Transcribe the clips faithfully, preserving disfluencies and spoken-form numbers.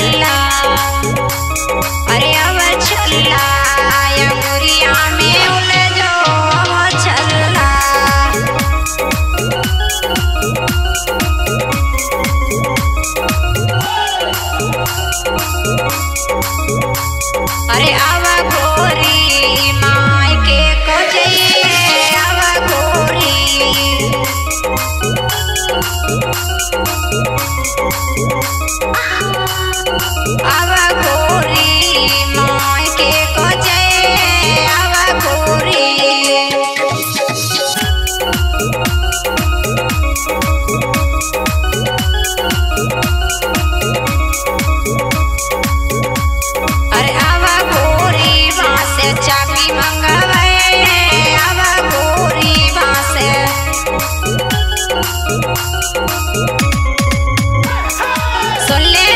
चला, अरे अब चला या मुरिया में उलझो अब चला। अरे अब गोरी माई के को चाहिए अब गोरी, अब गोरी माई के को चाहिए अब गोरी। अरे अब गोरी वहाँ से चाबी मंगवाए अब गोरी वहाँ से, सुन ले।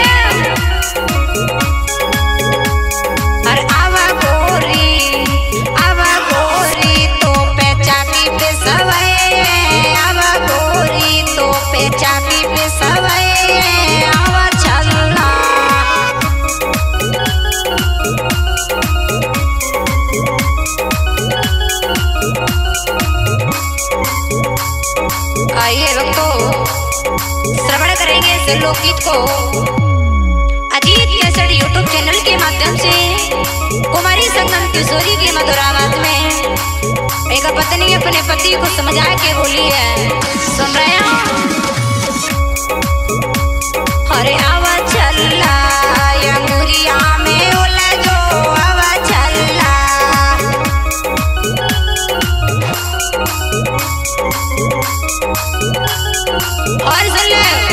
अरे अब गोरी अब गोरी तो पे चाबी पे सवाए, अब गोरी तो पे चाबी पे सवाए अब चला। आइए भक्तों, श्रवण करेंगे इस लोकगीत को अजीत कैसेट यूट्यूब चैनल के माध्यम से कुमारी संगम किशोरी की मधुर आवाज में। एक पत्नी अपने पति को समझा के बोली है, सुन रहे हो। अरे आवा चला या मुरिया में उलझो आवा चला। और सुन ले,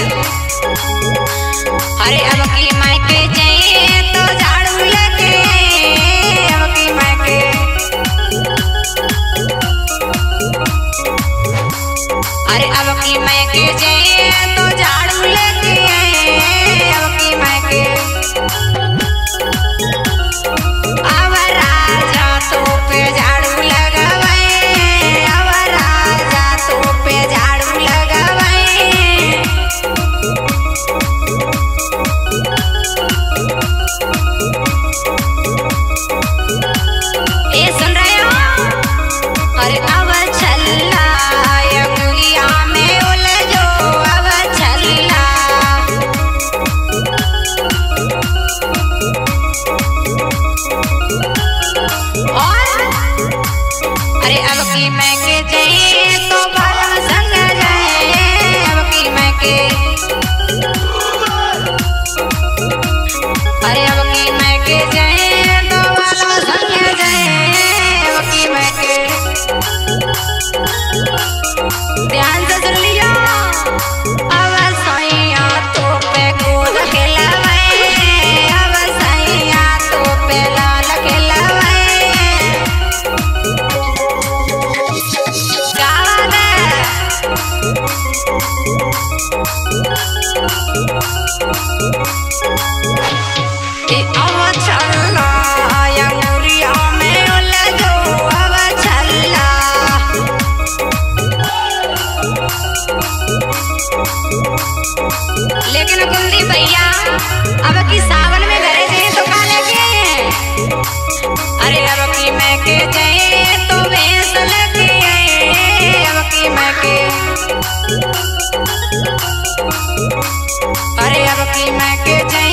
अरे अब की मायके जाइए तो झाड़ू लेके, अब की मायके, अरे अब की मायके जाइए तो झाड़ू लेके आए अब की मायके। अब राजा तो पे झाड़ू लगावाए, अब राजा तो पे झाड़ू लगावाए। ये सुन रहे हो। अरे अब चला या मुरिया में उलझो अब चला। और अरे अब की मैं के जाइए तो बालम संग जाए, अब की मैं के, अरे अब की मैं के जाए तो बालम संग जाए, अब की मैं के। ध्यान से सुन लियो, अब सैया तो पे गोद खेलावे, अब सैया तो पे लाल खेलावे। गावा दे कि अब चला या मुरिया में उलझो अब चला। लेकिन कुलदीप भैया अब की सावन में घरे जाए तो का लेके आए? अरे अब की मैं के जाए तो भैंस लेके आए, अब की मैं के, अरे अब की मैं के जाए